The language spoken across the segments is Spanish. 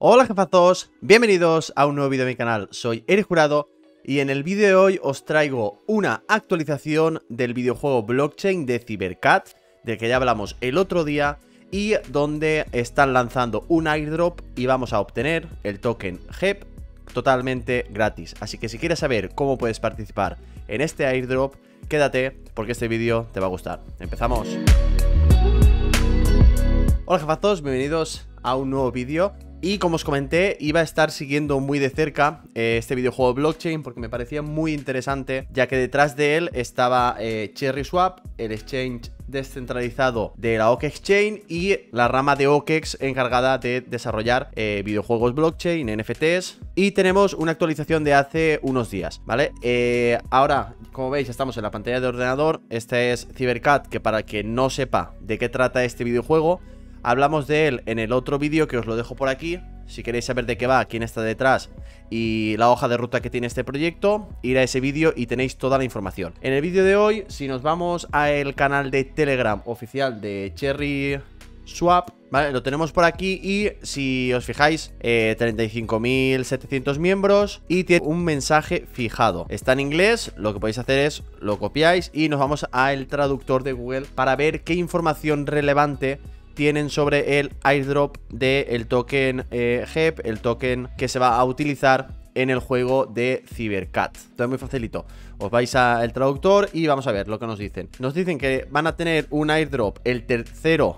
Hola jefazos, bienvenidos a un nuevo vídeo de mi canal, soy Eric Jurado y en el vídeo de hoy os traigo una actualización del videojuego blockchain de Cybercat, del que ya hablamos el otro día y donde están lanzando un airdrop y vamos a obtener el token HEP totalmente gratis. Así que si quieres saber cómo puedes participar en este airdrop, quédate porque este vídeo te va a gustar. ¡Empezamos! Hola jefazos, bienvenidos a un nuevo vídeo. Y como os comenté, iba a estar siguiendo muy de cerca este videojuego blockchain porque me parecía muy interesante, ya que detrás de él estaba CherrySwap, el exchange descentralizado de la OKEx Chain y la rama de OKEx encargada de desarrollar videojuegos blockchain, NFTs. Y tenemos una actualización de hace unos días, ¿vale? Ahora, como veis, estamos en la pantalla de ordenador. Este es Cybercat, que para quien no sepa de qué trata este videojuego, hablamos de él en el otro vídeo que os lo dejo por aquí. Si queréis saber de qué va, quién está detrás y la hoja de ruta que tiene este proyecto, ir a ese vídeo y tenéis toda la información. En el vídeo de hoy, si nos vamos al canal de Telegram oficial de CherrySwap, ¿vale? Lo tenemos por aquí y si os fijáis, 35.700 miembros y tiene un mensaje fijado. Está en inglés, lo que podéis hacer es lo copiáis y nos vamos al traductor de Google para ver qué información relevante tienen sobre el airdrop del token HEP, el token que se va a utilizar en el juego de Cybercat. Esto es muy facilito. Os vais al traductor y vamos a ver lo que nos dicen. Nos dicen que van a tener un airdrop, el tercero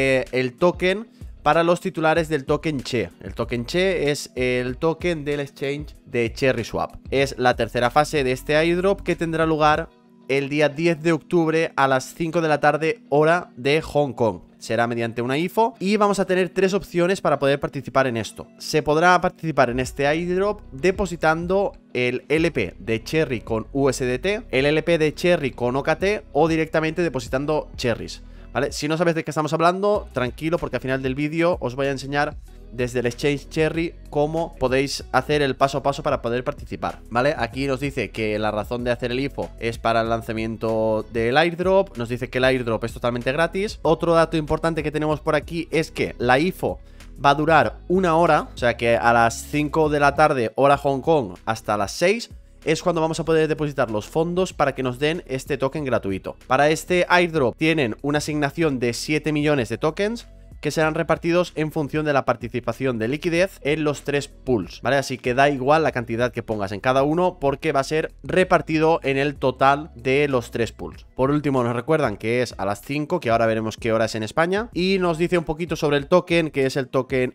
del token, para los titulares del token CHE. El token CHE es el token del exchange de CherrySwap. Es la tercera fase de este airdrop que tendrá lugar el día 10 de octubre a las 5 de la tarde, hora de Hong Kong. Será mediante una IFO y vamos a tener tres opciones para poder participar en esto. Se podrá participar en este airdrop depositando el LP de Cherry con USDT, el LP de Cherry con OKT o directamente depositando Cherries, ¿vale? Si no sabes de qué estamos hablando, tranquilo, porque al final del vídeo os voy a enseñar desde el exchange Cherry cómo podéis hacer el paso a paso para poder participar, ¿vale? Aquí nos dice que la razón de hacer el IFO es para el lanzamiento del airdrop. Nos dice que el airdrop es totalmente gratis. Otro dato importante que tenemos por aquí es que la IFO va a durar una hora, o sea que a las 5 de la tarde hora Hong Kong hasta las 6 es cuando vamos a poder depositar los fondos para que nos den este token gratuito. Para este airdrop tienen una asignación de 7 millones de tokens que serán repartidos en función de la participación de liquidez en los tres pools, ¿vale? Así que da igual la cantidad que pongas en cada uno porque va a ser repartido en el total de los tres pools. Por último, nos recuerdan que es a las 5, que ahora veremos qué hora es en España, y nos dice un poquito sobre el token, que es el token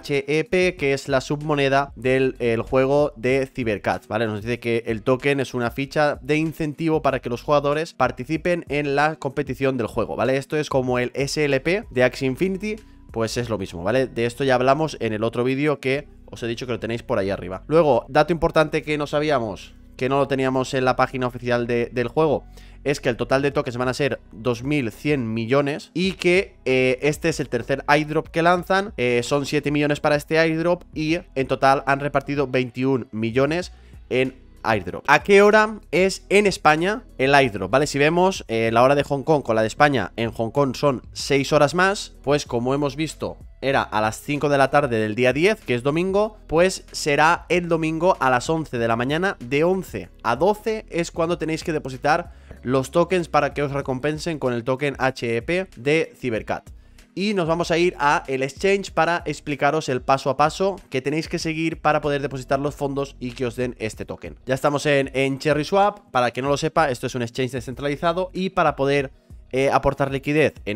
HEP, que es la submoneda del juego de Cybercat, ¿vale? Nos dice que el token es una ficha de incentivo para que los jugadores participen en la competición del juego, ¿vale? Esto es como el SLP de Axie Infinity, pues es lo mismo, ¿vale? De esto ya hablamos en el otro vídeo que os he dicho que lo tenéis por ahí arriba. Luego, dato importante que no sabíamos, que no lo teníamos en la página oficial del juego, es que el total de tokens van a ser 2.100 millones y que este es el tercer airdrop que lanzan. Son 7 millones para este airdrop y en total han repartido 21 millones en airdrop. ¿A qué hora es en España el airdrop? ¿Vale? Si vemos la hora de Hong Kong con la de España, en Hong Kong son 6 horas más, pues como hemos visto era a las 5 de la tarde del día 10, que es domingo, pues será el domingo a las 11 de la mañana. De 11 a 12 es cuando tenéis que depositar los tokens para que os recompensen con el token HEP de Cybercat. Y nos vamos a ir a el exchange para explicaros el paso a paso que tenéis que seguir para poder depositar los fondos y que os den este token. Ya estamos en CherrySwap. Para que no lo sepa, esto es un exchange descentralizado y para poder aportar liquidez en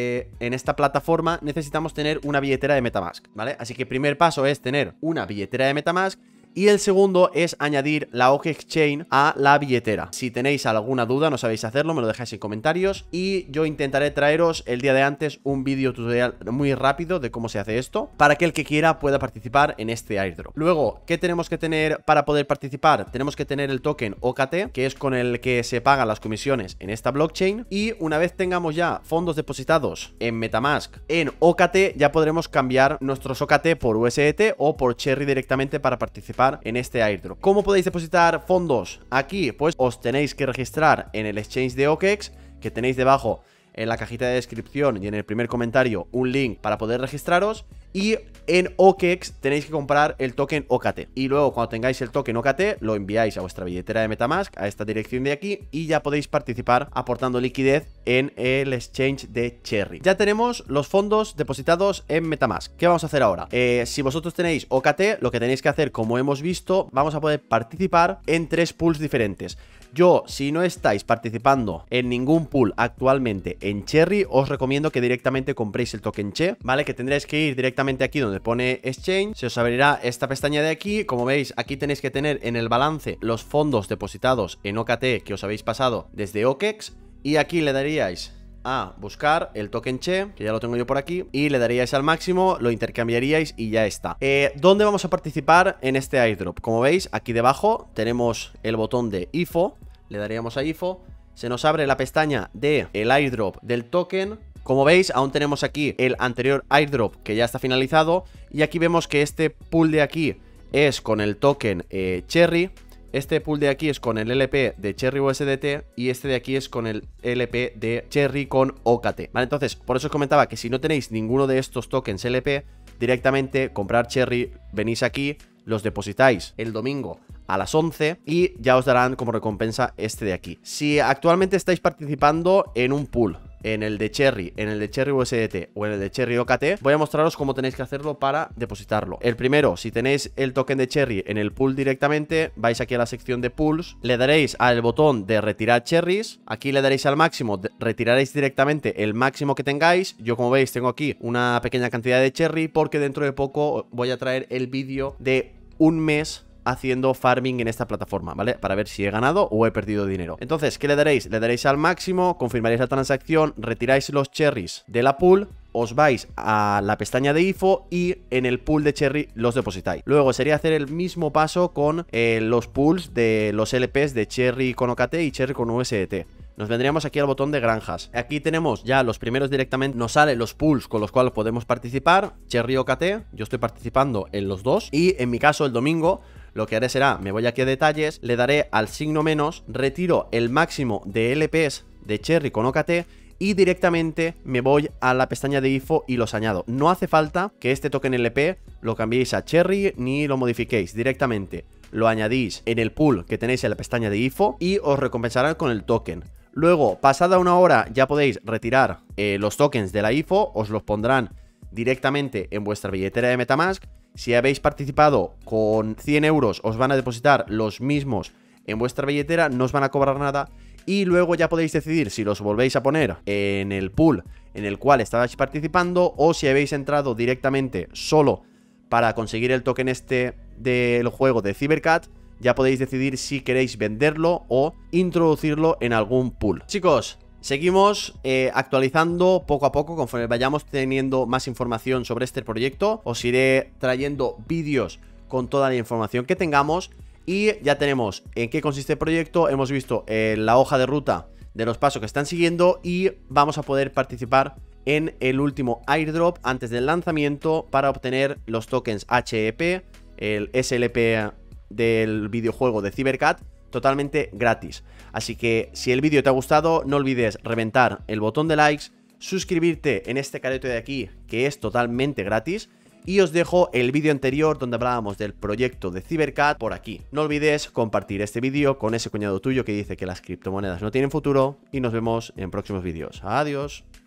esta plataforma necesitamos tener una billetera de MetaMask, ¿vale? Así que el primer paso es tener una billetera de MetaMask. Y el segundo es añadir la OKEx Chain a la billetera. Si tenéis alguna duda, no sabéis hacerlo, me lo dejáis en comentarios. Y yo intentaré traeros el día de antes un vídeo tutorial muy rápido de cómo se hace esto, para que el que quiera pueda participar en este airdrop. Luego, ¿qué tenemos que tener para poder participar? Tenemos que tener el token OKT, que es con el que se pagan las comisiones en esta blockchain. Y una vez tengamos ya fondos depositados en MetaMask, en OKT, ya podremos cambiar nuestros OKT por USDT o por Cherry directamente para participar participar en este airdrop. ¿Cómo podéis depositar fondos aquí? Pues os tenéis que registrar en el exchange de OKEx, que tenéis debajo en la cajita de descripción y en el primer comentario un link para poder registraros. Y en OKEx tenéis que comprar el token OKT. Y luego cuando tengáis el token OKT lo enviáis a vuestra billetera de Metamask, a esta dirección de aquí, y ya podéis participar aportando liquidez en el exchange de Cherry. Ya tenemos los fondos depositados en Metamask. ¿Qué vamos a hacer ahora? Si vosotros tenéis OKT, lo que tenéis que hacer, como hemos visto, vamos a poder participar en 3 pools diferentes. Yo, si no estáis participando en ningún pool actualmente en Cherry, os recomiendo que directamente compréis el token Che, ¿vale? Que tendréis que ir directamente aquí donde pone Exchange, se os abrirá esta pestaña de aquí. Como veis, aquí tenéis que tener en el balance los fondos depositados en OKT que os habéis pasado desde OKEx, y aquí le daríais a buscar el token Che, que ya lo tengo yo por aquí, y le daríais al máximo, lo intercambiaríais y ya está. ¿Dónde vamos a participar en este airdrop? Como veis, aquí debajo tenemos el botón de IFO, le daríamos a IFO, se nos abre la pestaña de el airdrop del token. Como veis, aún tenemos aquí el anterior airdrop que ya está finalizado, y aquí vemos que este pool de aquí es con el token Cherry. Este pool de aquí es con el LP de Cherry USDT y este de aquí es con el LP de Cherry con OKT, ¿vale? Entonces, por eso os comentaba que si no tenéis ninguno de estos tokens LP, directamente comprar Cherry, venís aquí, los depositáis el domingo a las 11 y ya os darán como recompensa este de aquí. Si actualmente estáis participando en un pool, en el de Cherry, en el de Cherry USDT o en el de Cherry OKT, voy a mostraros cómo tenéis que hacerlo para depositarlo. El primero, si tenéis el token de Cherry en el pool directamente, vais aquí a la sección de pools, le daréis al botón de retirar cherries, aquí le daréis al máximo, retiraréis directamente el máximo que tengáis. Yo, como veis, tengo aquí una pequeña cantidad de Cherry porque dentro de poco voy a traer el vídeo de un mes haciendo farming en esta plataforma, ¿vale? Para ver si he ganado o he perdido dinero. Entonces, ¿qué le daréis? Le daréis al máximo, confirmaréis la transacción, retiráis los cherries de la pool, os vais a la pestaña de IFO y en el pool de Cherry los depositáis. Luego sería hacer el mismo paso con los pools de los LPs de Cherry con OKT y Cherry con USDT. Nos vendríamos aquí al botón de granjas. Aquí tenemos ya los primeros directamente. Nos salen los pools con los cuales podemos participar. Cherry OKT, yo estoy participando en los dos. Y en mi caso el domingo lo que haré será, me voy aquí a detalles, le daré al signo menos, retiro el máximo de LPs de Cherry con OKT y directamente me voy a la pestaña de IFO y los añado. No hace falta que este token LP lo cambiéis a Cherry ni lo modifiquéis, directamente lo añadís en el pool que tenéis en la pestaña de IFO y os recompensarán con el token. Luego, pasada una hora, ya podéis retirar los tokens de la IFO, os los pondrán directamente en vuestra billetera de Metamask. Si habéis participado con 100 euros, os van a depositar los mismos en vuestra billetera, no os van a cobrar nada. Y luego ya podéis decidir si los volvéis a poner en el pool en el cual estabais participando o si habéis entrado directamente solo para conseguir el token este del juego de Cybercat. Ya podéis decidir si queréis venderlo o introducirlo en algún pool. Chicos, seguimos actualizando poco a poco conforme vayamos teniendo más información sobre este proyecto. Os iré trayendo vídeos con toda la información que tengamos. Y ya tenemos en qué consiste el proyecto. Hemos visto la hoja de ruta de los pasos que están siguiendo. Y vamos a poder participar en el último airdrop antes del lanzamiento para obtener los tokens HEP, el SLP del videojuego de Cybercat, totalmente gratis. Así que si el vídeo te ha gustado, no olvides reventar el botón de likes, suscribirte en este careto de aquí que es totalmente gratis, y os dejo el vídeo anterior donde hablábamos del proyecto de Cybercat por aquí. No olvides compartir este vídeo con ese cuñado tuyo que dice que las criptomonedas no tienen futuro y nos vemos en próximos vídeos. Adiós.